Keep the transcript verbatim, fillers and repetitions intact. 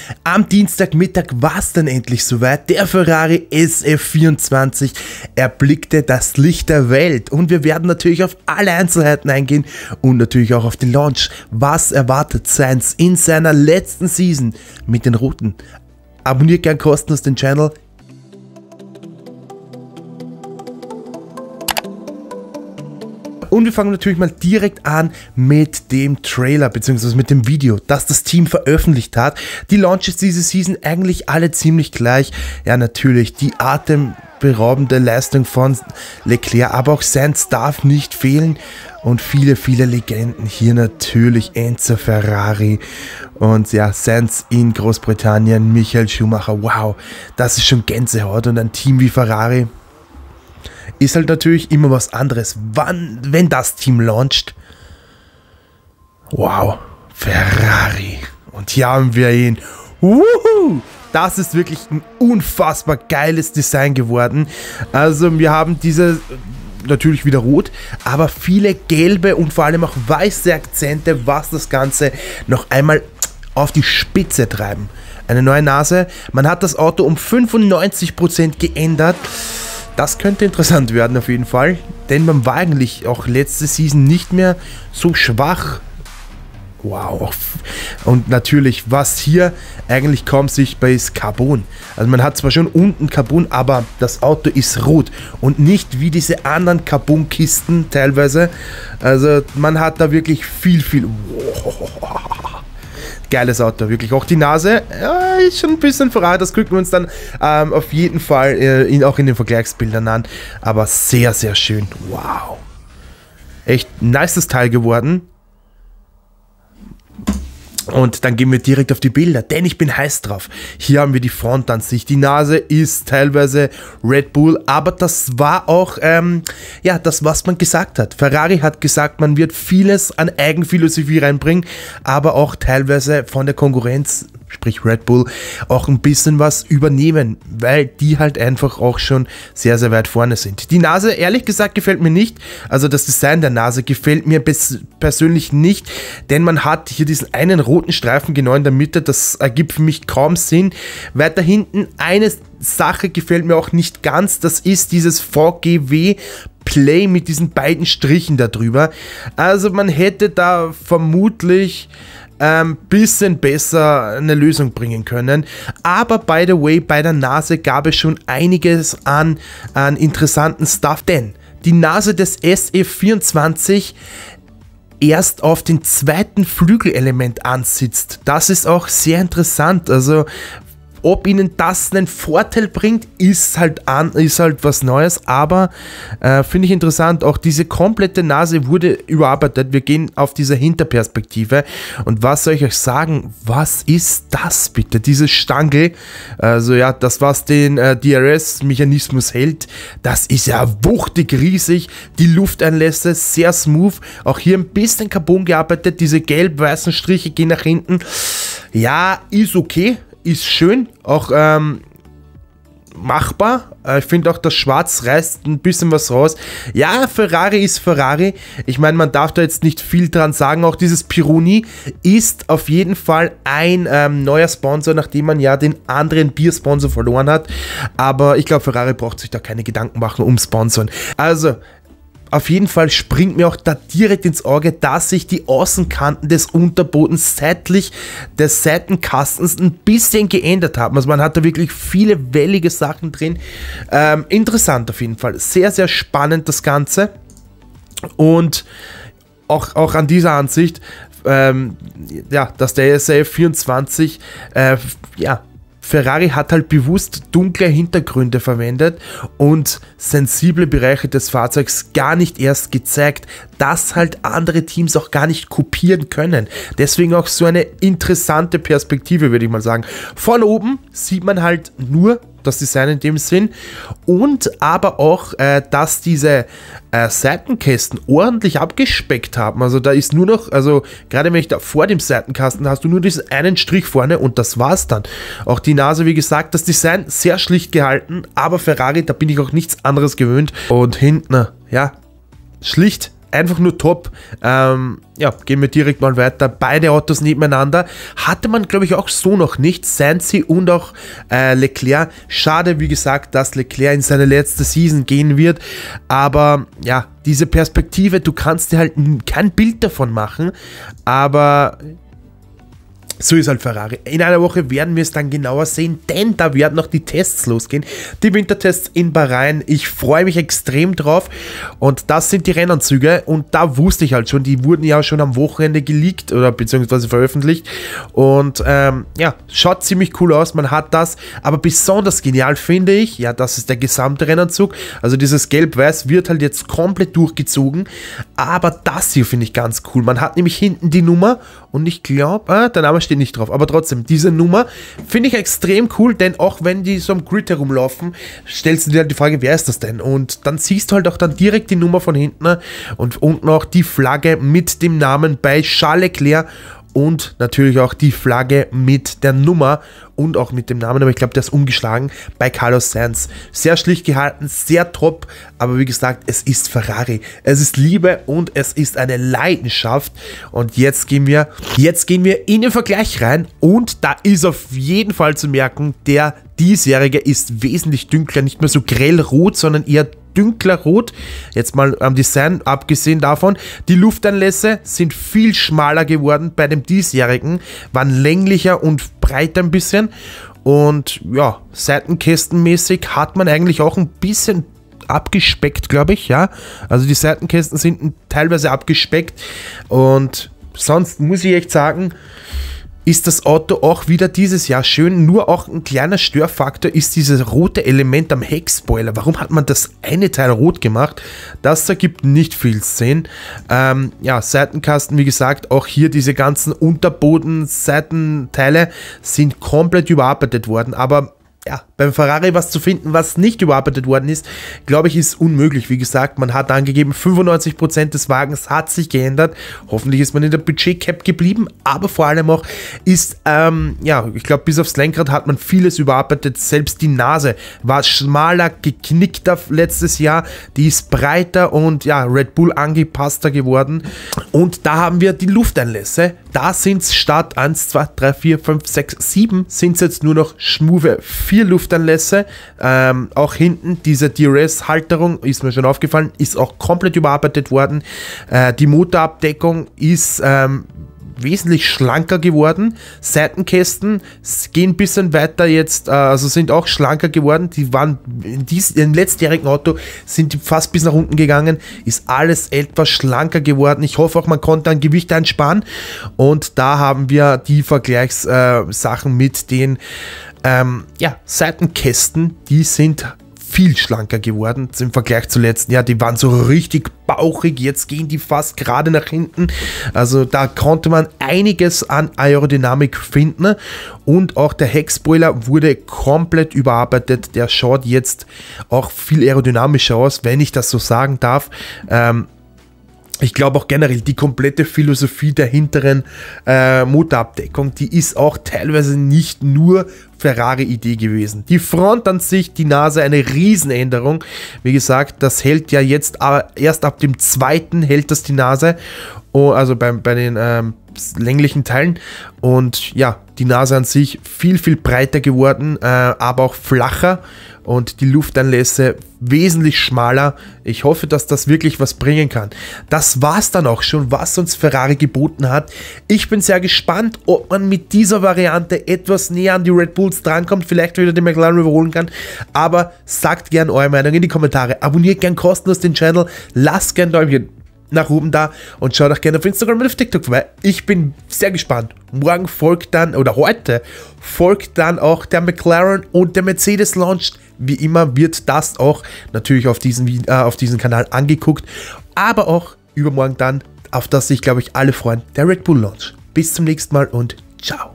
Am Dienstagmittag war es dann endlich soweit. Der Ferrari S F vierundzwanzig erblickte das Licht der Welt und wir werden natürlich auf alle Einzelheiten eingehen und natürlich auch auf den Launch. Was erwartet Sainz in seiner letzten Season mit den Routen? Abonniert gern kostenlos den Channel. Und wir fangen natürlich mal direkt an mit dem Trailer bzw. mit dem Video, das das Team veröffentlicht hat. Die Launches diese Season eigentlich alle ziemlich gleich. Ja, natürlich die atemberaubende Leistung von Leclerc, aber auch Sainz darf nicht fehlen. Und viele, viele Legenden hier natürlich Enzo Ferrari und ja, Sainz in Großbritannien, Michael Schumacher. Wow, das ist schon Gänsehaut und ein Team wie Ferrari ist halt natürlich immer was anderes, wann, wenn das Team launcht. Wow, Ferrari. Und hier haben wir ihn. Wuhu! Das ist wirklich ein unfassbar geiles Design geworden. Also wir haben diese, natürlich wieder rot, aber viele gelbe und vor allem auch weiße Akzente, was das Ganze noch einmal auf die Spitze treiben. Eine neue Nase. Man hat das Auto um fünfundneunzig Prozent geändert. Das könnte interessant werden auf jeden Fall, denn man war eigentlich auch letzte Season nicht mehr so schwach. Wow. Und natürlich, was hier eigentlich kaum sichtbar ist, Carbon. Also man hat zwar schon unten Carbon, aber das Auto ist rot und nicht wie diese anderen Carbon-Kisten teilweise. Also man hat da wirklich viel, viel... Wow. Geiles Auto, wirklich. Auch die Nase ja, ist schon ein bisschen verraten. Das gucken wir uns dann ähm, auf jeden Fall äh, in, auch in den Vergleichsbildern an. Aber sehr, sehr schön. Wow. Echt ein nices Teil geworden. Und dann gehen wir direkt auf die Bilder, denn ich bin heiß drauf. Hier haben wir die Frontansicht. Die Nase ist teilweise Red Bull, aber das war auch, ähm, ja, das, was man gesagt hat. Ferrari hat gesagt, man wird vieles an Eigenphilosophie reinbringen, aber auch teilweise von der Konkurrenz, sprich Red Bull, auch ein bisschen was übernehmen, weil die halt einfach auch schon sehr, sehr weit vorne sind. Die Nase, ehrlich gesagt, gefällt mir nicht. Also das Design der Nase gefällt mir persönlich nicht, denn man hat hier diesen einen roten Streifen genau in der Mitte. Das ergibt für mich kaum Sinn. Weiter hinten eine Sache gefällt mir auch nicht ganz. Das ist dieses V G W Play mit diesen beiden Strichen da drüber. Also man hätte da vermutlich ein ähm, bisschen besser eine Lösung bringen können. Aber by the way, bei der Nase gab es schon einiges an, an interessanten Stuff, denn die Nase des S F vierundzwanzig erst auf den zweiten Flügelelement ansitzt. Das ist auch sehr interessant. Also ob ihnen das einen Vorteil bringt, ist halt, an, ist halt was Neues, aber äh, finde ich interessant, auch diese komplette Nase wurde überarbeitet. Wir gehen auf diese Hinterperspektive und was soll ich euch sagen, was ist das bitte, diese Stange, also ja, das was den äh, D R S-Mechanismus hält, das ist ja wuchtig riesig, die Lufteinlässe sehr smooth, auch hier ein bisschen Carbon gearbeitet, diese gelb-weißen Striche gehen nach hinten, ja, ist okay. Ist schön, auch ähm, machbar. Äh, ich finde auch, das Schwarz reißt ein bisschen was raus. Ja, Ferrari ist Ferrari. Ich meine, man darf da jetzt nicht viel dran sagen. Auch dieses Pironi ist auf jeden Fall ein ähm, neuer Sponsor, nachdem man ja den anderen Biersponsor verloren hat. Aber ich glaube, Ferrari braucht sich da keine Gedanken machen um Sponsoren. Also, auf jeden Fall springt mir auch da direkt ins Auge, dass sich die Außenkanten des Unterbodens seitlich des Seitenkastens ein bisschen geändert haben. Also man hat da wirklich viele wellige Sachen drin. Ähm, interessant auf jeden Fall. Sehr, sehr spannend das Ganze. Und auch, auch an dieser Ansicht, ähm, ja, dass der S F vierundzwanzig, äh, ja, Ferrari hat halt bewusst dunkle Hintergründe verwendet und sensible Bereiche des Fahrzeugs gar nicht erst gezeigt, dass halt andere Teams auch gar nicht kopieren können. Deswegen auch so eine interessante Perspektive, würde ich mal sagen. Von oben sieht man halt nur das Design in dem Sinn und aber auch, äh, dass diese äh, Seitenkästen ordentlich abgespeckt haben. Also da ist nur noch, also gerade wenn ich da vor dem Seitenkasten hast du nur diesen einen Strich vorne und das war's dann. Auch die Nase, wie gesagt, das Design sehr schlicht gehalten, aber Ferrari, da bin ich auch nichts anderes gewöhnt. Und hinten, ja, schlicht, einfach nur top. Ähm, ja, gehen wir direkt mal weiter. Beide Autos nebeneinander. Hatte man, glaube ich, auch so noch nicht. Sainz und auch äh, Leclerc. Schade, wie gesagt, dass Leclerc in seine letzte Season gehen wird. Aber ja, diese Perspektive, du kannst dir halt kein Bild davon machen. Aber so ist halt Ferrari. In einer Woche werden wir es dann genauer sehen, denn da werden noch die Tests losgehen. Die Wintertests in Bahrain. Ich freue mich extrem drauf. Und das sind die Rennanzüge. Und da wusste ich halt schon, die wurden ja schon am Wochenende geleakt oder beziehungsweise veröffentlicht. Und ähm, ja, schaut ziemlich cool aus. Man hat das. Aber besonders genial finde ich, ja, das ist der gesamte Rennanzug. Also dieses Gelb-Weiß wird halt jetzt komplett durchgezogen. Aber das hier finde ich ganz cool. Man hat nämlich hinten die Nummer. Und ich glaube, ah, der Name steht nicht drauf, aber trotzdem, diese Nummer finde ich extrem cool, denn auch wenn die so am Grid herumlaufen, stellst du dir halt die Frage, wer ist das denn? Und dann siehst du halt auch dann direkt die Nummer von hinten und unten auch die Flagge mit dem Namen bei Charles Leclerc und natürlich auch die Flagge mit der Nummer und auch mit dem Namen, aber ich glaube, der ist umgeschlagen bei Carlos Sainz. Sehr schlicht gehalten, sehr top, aber wie gesagt, es ist Ferrari. Es ist Liebe und es ist eine Leidenschaft. Und jetzt gehen wir, jetzt gehen wir in den Vergleich rein und da ist auf jeden Fall zu merken, der diesjährige ist wesentlich dünkler, nicht mehr so grell rot, sondern eher dünkler rot. Jetzt mal am Design abgesehen davon. Die Lufteinlässe sind viel schmaler geworden bei dem diesjährigen, waren länglicher und breiter ein bisschen. Und ja, seitenkästenmäßig hat man eigentlich auch ein bisschen abgespeckt, glaube ich, ja. Also die Seitenkästen sind teilweise abgespeckt und sonst muss ich echt sagen, ist das Auto auch wieder dieses Jahr schön, nur auch ein kleiner Störfaktor ist dieses rote Element am Heckspoiler. Warum hat man das eine Teil rot gemacht? Das ergibt nicht viel Sinn. Ähm, ja, Seitenkasten, wie gesagt, auch hier diese ganzen Unterboden-Seitenteile sind komplett überarbeitet worden, aber ja, beim Ferrari was zu finden, was nicht überarbeitet worden ist, glaube ich, ist unmöglich. Wie gesagt, man hat angegeben, fünfundneunzig Prozent des Wagens hat sich geändert. Hoffentlich ist man in der Budget-Cap geblieben, aber vor allem auch ist, ähm, ja, ich glaube, bis aufs Lenkrad hat man vieles überarbeitet. Selbst die Nase war schmaler, geknickter letztes Jahr, die ist breiter und ja, Red Bull angepasster geworden. Und da haben wir die Lufteinlässe. Da sind es statt eins, zwei, drei, vier, fünf, sechs, sieben sind es jetzt nur noch schmuve vier Luftanlässe. Ähm, auch hinten diese D R S-Halterung, ist mir schon aufgefallen, ist auch komplett überarbeitet worden. Äh, die Motorabdeckung ist ähm, wesentlich schlanker geworden. Seitenkästen gehen ein bisschen weiter jetzt, äh, also sind auch schlanker geworden. Die waren in diesem im letztjährigen Auto sind die fast bis nach unten gegangen. Ist alles etwas schlanker geworden. Ich hoffe auch, man konnte an Gewicht einsparen. Und da haben wir die Vergleichssachen äh, mit den ähm, ja, Seitenkästen. Die sind viel schlanker geworden im Vergleich zu letzten Jahr. Die waren so richtig bauchig, jetzt gehen die fast gerade nach hinten. Also da konnte man einiges an Aerodynamik finden und auch der Heckspoiler wurde komplett überarbeitet. Der schaut jetzt auch viel aerodynamischer aus, wenn ich das so sagen darf. Ähm, Ich glaube auch generell, die komplette Philosophie der hinteren äh, Motorabdeckung, die ist auch teilweise nicht nur Ferrari-Idee gewesen. Die Front an sich, die Nase, eine Riesenänderung. Wie gesagt, das hält ja jetzt aber erst ab dem zweiten hält das die Nase, oh, also bei, bei den ähm, länglichen Teilen. Und ja, die Nase an sich viel, viel breiter geworden, äh, aber auch flacher. Und die Lufteinlässe wesentlich schmaler. Ich hoffe, dass das wirklich was bringen kann. Das war es dann auch schon, was uns Ferrari geboten hat. Ich bin sehr gespannt, ob man mit dieser Variante etwas näher an die Red Bulls drankommt, vielleicht wieder den McLaren überholen kann. Aber sagt gern eure Meinung in die Kommentare. Abonniert gern kostenlos den Channel, lasst gern ein Däumchen nach oben da und schaut auch gerne auf Instagram und auf TikTok vorbei. Ich bin sehr gespannt. Morgen folgt dann, oder heute folgt dann auch der McLaren und der Mercedes Launch. Wie immer wird das auch natürlich auf diesem, äh, auf diesem Kanal angeguckt, aber auch übermorgen dann, auf das sich, glaube ich, alle freuen, der Red Bull Launch. Bis zum nächsten Mal und ciao.